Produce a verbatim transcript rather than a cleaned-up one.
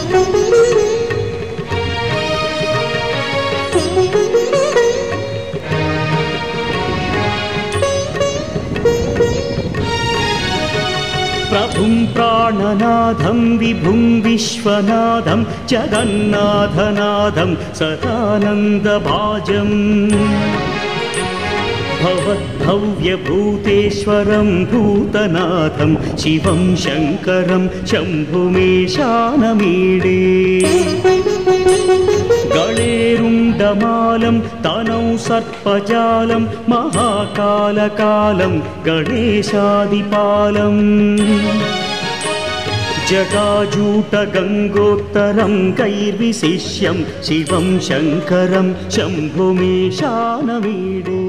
प्रभुं प्राणनाथं विभुं विश्वनाथं जगन्नाथनाथं सदानन्दभाजम् भवद्भव्यभूतेश्वरं भूतनाथं शिवं शङ्करं शम्भुमेशानमीडे गणेरुण्डमालं तनौ सर्पजालं महाकालकालं गणेशादिपालम् जटाजूटगङ्गोत्तरं कैर्विशिष्यं शिवं शङ्करं शम्भुमेशानमीडे।